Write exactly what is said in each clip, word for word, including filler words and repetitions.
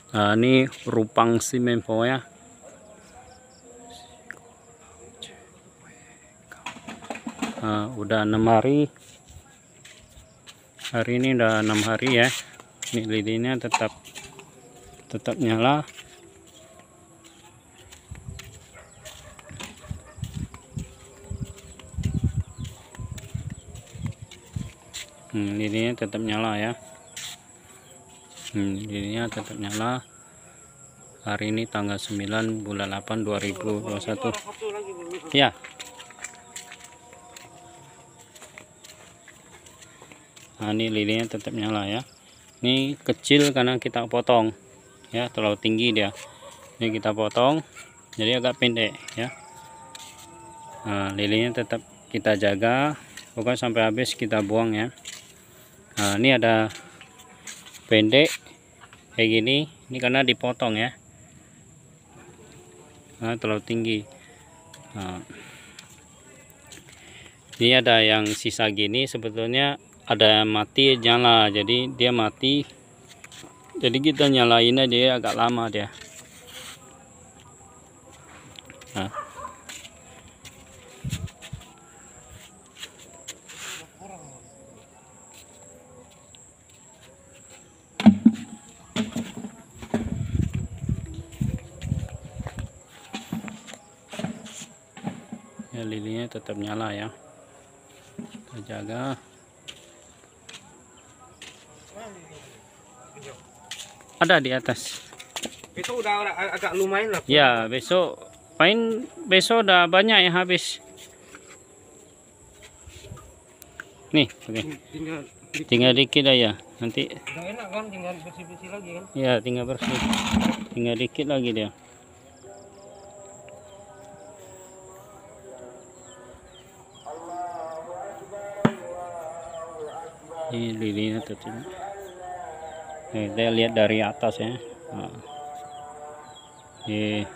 Nah, ini rupang si mempo ya. Nah, udah enam hari. Hari ini udah enam hari ya. Ini lilinnya tetap tetap nyala. Hmm, lilinnya tetap nyala ya. Hmm, lilinnya tetap nyala. Hari ini tanggal sembilan bulan delapan dua ribu dua puluh satu. Ya. Nah, ini lilinnya tetap nyala ya. Ini kecil karena kita potong ya, terlalu tinggi dia. Ini kita potong jadi agak pendek ya. Nah, lilinnya tetap kita jaga, pokoknya sampai habis kita buang ya. Nah, ini ada pendek kayak gini, ini karena dipotong ya. Nah, terlalu tinggi. Nah, ini ada yang sisa gini, sebetulnya ada mati nyala, jadi dia mati, jadi kita nyalain aja agak lama dia. Nah, ya, lilinnya tetap nyala ya, kita jaga. Ada di atas. Besok udah agak lumayan lah. Ya, besok paling besok udah banyak yang habis. Nih, oke. Tinggal Tinggal dikit aja. Nanti udah enak kan, tinggal bersih-bersih lagi kan. ya tinggal bersih. Tinggal dikit lagi dia. Ini lilinnya tetap. Nih, kita lihat dari atas ya. Nah. Nih.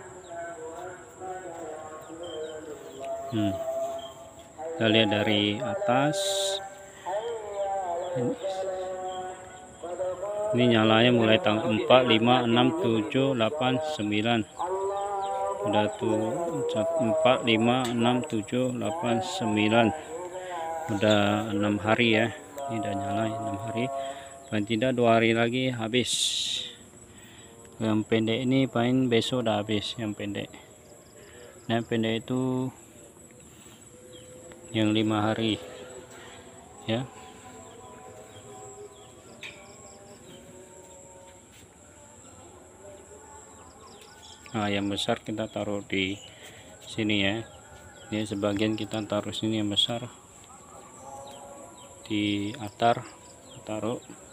Hmm. Kita lihat dari atas. Ini nyalanya mulai tanggal empat, lima, enam, tujuh, delapan, sembilan. Udah tuh empat, lima, enam, tujuh, delapan, sembilan. Udah enam hari ya. Ini udah nyala enam hari. Paling tidak dua hari lagi habis. Yang pendek ini paling besok udah habis yang pendek. Nah, yang pendek itu yang lima hari ya. Nah, yang besar kita taruh di sini ya. Ini sebagian kita taruh sini yang besar di atar, taruh